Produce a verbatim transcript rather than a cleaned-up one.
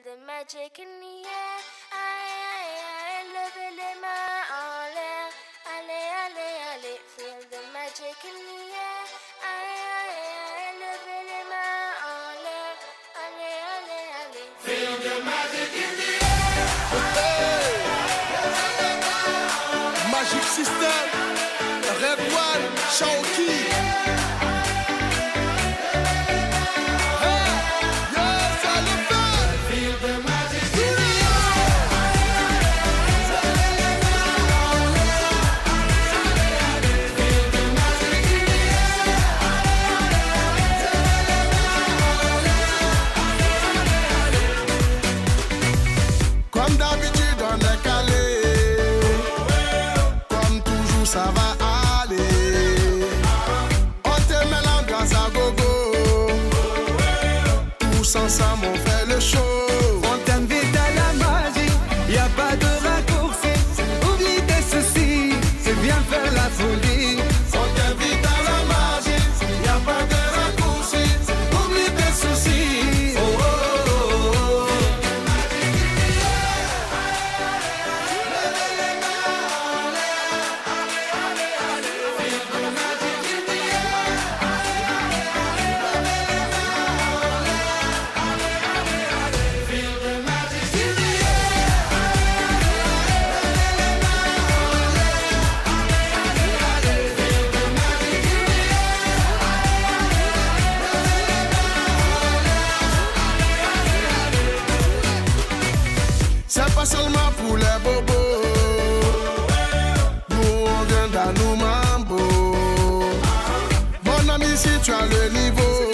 the magic in the air. Aïe, aïe, aïe, levez les mains en l'air. Allez, allez, allez, feel the magic in the air. Aïe, aïe, aïe, levez les mains en l'air. Allez, allez, allez, feel the magic in the air. Hey. Magic System, Red One, Shaoki. Ça va aller. On te met l'ambiance à gogo. Tous ensemble on fait le show. On t'invite à la magie, y a pas de raccourci. Oublie tes soucis, c'est bien faire la folie. On t'invite à la magie, y a pas de raccourci. Oublie tes soucis. Oh, oh, oh, oh. C'est pas seulement pour les bobos. Nous on vient dans nos mambo. Mon ami, si tu as le niveau,